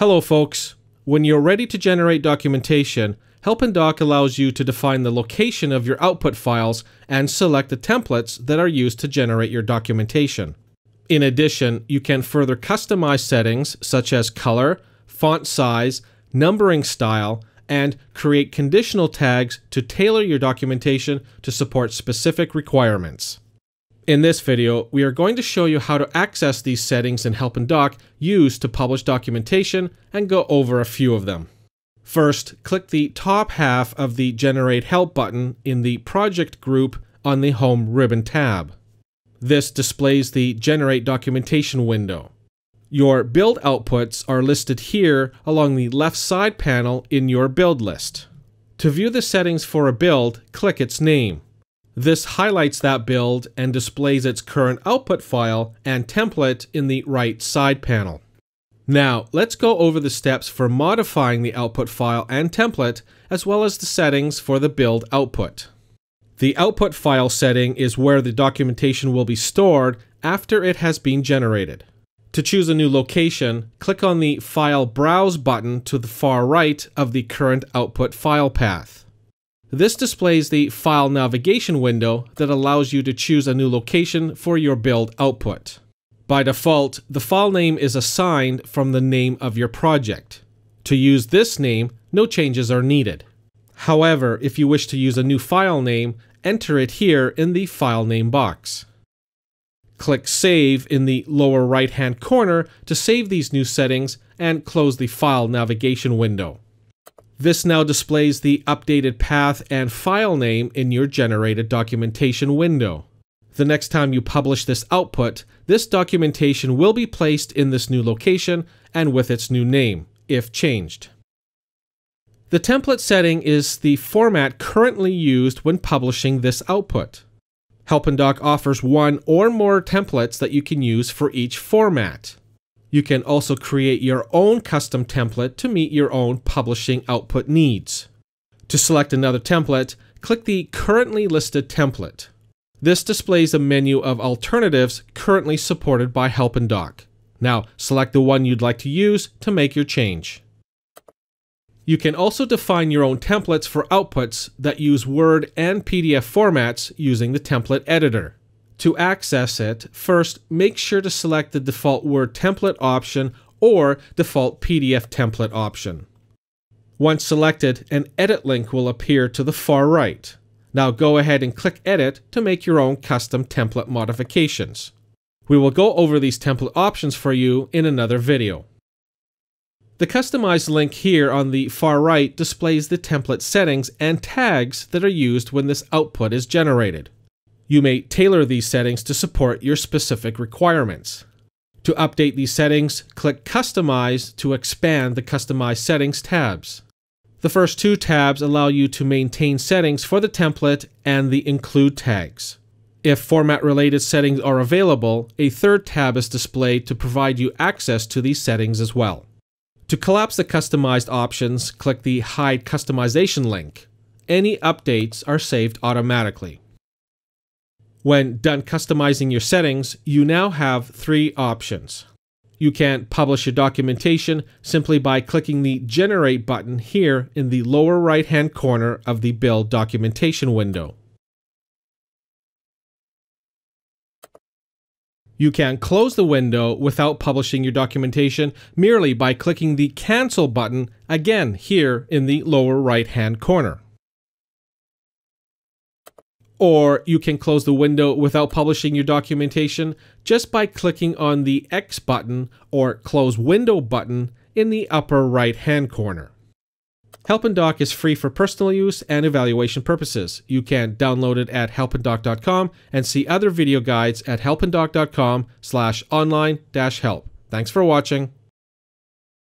Hello folks. When you're ready to generate documentation, HelpNDoc allows you to define the location of your output files and select the templates that are used to generate your documentation. In addition, you can further customize settings such as color, font size, numbering style, and create conditional tags to tailor your documentation to support specific requirements. In this video, we are going to show you how to access these settings in HelpNDoc used to publish documentation and go over a few of them. First, click the top half of the Generate Help button in the Project group on the Home ribbon tab. This displays the Generate Documentation window. Your build outputs are listed here along the left side panel in your build list. To view the settings for a build, click its name. This highlights that build and displays its current output file and template in the right side panel. Now, let's go over the steps for modifying the output file and template, as well as the settings for the build output. The output file setting is where the documentation will be stored after it has been generated. To choose a new location, click on the File Browse button to the far right of the current output file path. This displays the file navigation window that allows you to choose a new location for your build output. By default, the file name is assigned from the name of your project. To use this name, no changes are needed. However, if you wish to use a new file name, enter it here in the file name box. Click Save in the lower right-hand corner to save these new settings and close the file navigation window. This now displays the updated path and file name in your generated documentation window. The next time you publish this output, this documentation will be placed in this new location and with its new name, if changed. The template setting is the format currently used when publishing this output. HelpNDoc offers one or more templates that you can use for each format. You can also create your own custom template to meet your own publishing output needs. To select another template, click the Currently Listed Template. This displays a menu of alternatives currently supported by HelpNDoc. Now, select the one you'd like to use to make your change. You can also define your own templates for outputs that use Word and PDF formats using the template editor. To access it, first make sure to select the default Word template option or default PDF template option. Once selected, an edit link will appear to the far right. Now go ahead and click Edit to make your own custom template modifications. We will go over these template options for you in another video. The customized link here on the far right displays the template settings and tags that are used when this output is generated. You may tailor these settings to support your specific requirements. To update these settings, click Customize to expand the Customize Settings tabs. The first two tabs allow you to maintain settings for the template and the Include tags. If format-related settings are available, a third tab is displayed to provide you access to these settings as well. To collapse the customized options, click the Hide Customization link. Any updates are saved automatically. When done customizing your settings, you now have three options. You can publish your documentation simply by clicking the Generate button here in the lower right-hand corner of the Build Documentation window. You can close the window without publishing your documentation merely by clicking the Cancel button again here in the lower right-hand corner. Or you can close the window without publishing your documentation just by clicking on the X button or Close Window button in the upper right-hand corner. HelpNDoc is free for personal use and evaluation purposes. You can download it at helpndoc.com and see other video guides at helpndoc.com/online-help. Thanks for watching.